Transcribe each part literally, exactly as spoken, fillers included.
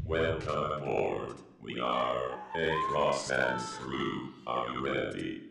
Welcome aboard. We are a Cross Dance crew. Are you ready?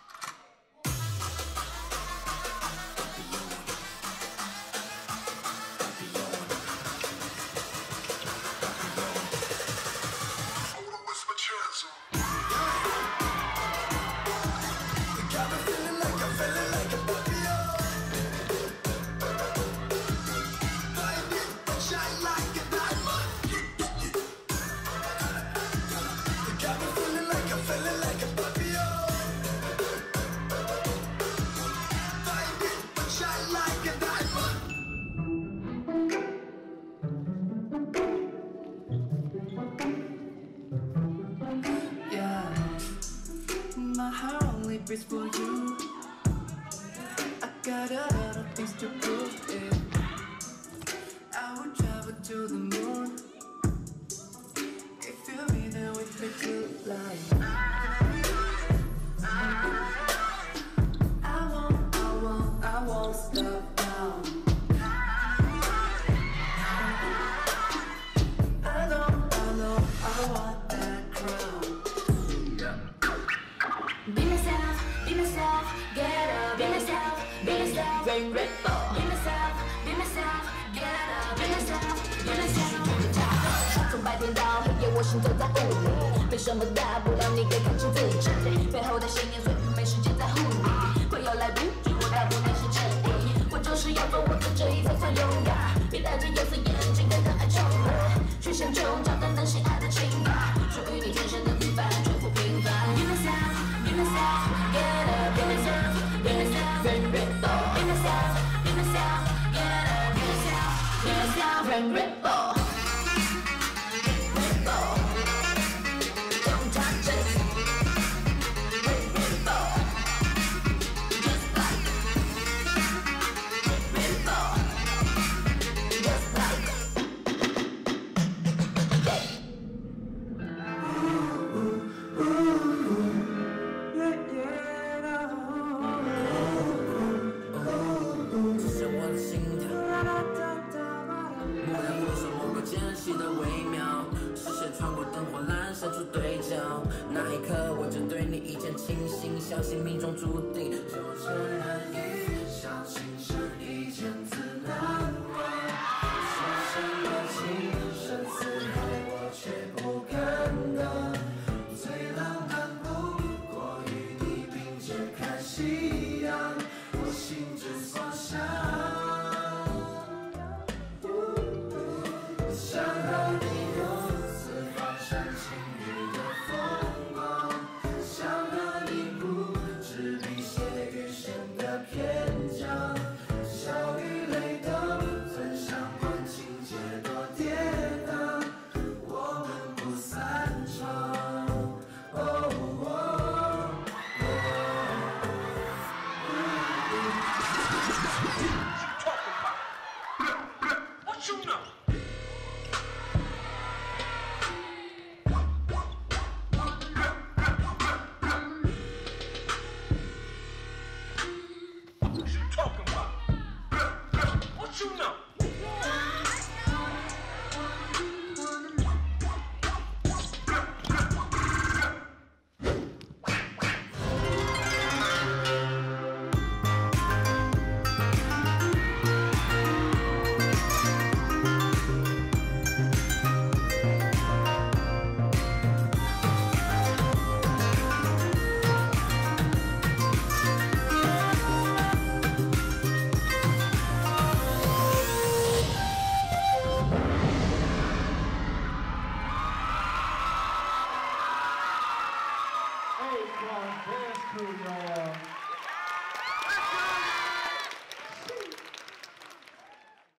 My heart only beats for you. I got a lot of things to prove, yeah. I would travel to the moon if you be there with me tonight. I won't, I won't, I won't stop now. I know, I know, I want that crown. Be myself, be myself, get up, be myself, be myself, rain, red ball. Be myself, be myself, get up, be myself, be myself. 从白天到黑夜，我行走在雾里，没什么大不了，你可以看清自己。背后的信念，所以没时间在乎你。快要来不及，我大多那些质疑。我就是要做我自己，才算勇敢。别戴着有色眼镜的人爱宠我，去想穷找到能心爱的情感，属于你天生的平凡，却不平凡。Be myself. Be myself, get up, be myself, be myself, rain, red ball. Be myself, be myself, get up, be myself, be myself, rain, red ball. Red ball, don't touch it. Red, red ball, just like red ball, just like 的微妙，视线穿过灯火阑珊出对角，那一刻我就对你一见倾心，相信命中注定，就这样一想情深一见自难忘。说什么情深似海，我却不敢当。最浪漫不过与你并肩看夕阳，我心之所向。想和你如此放闪晴雨的风光，想和你不止笔写余生的篇章，笑与泪都曾相关，情节多跌宕，我们不散场。哦哦哦 What you know? You know. Hey, Cross Dance crew, y'all.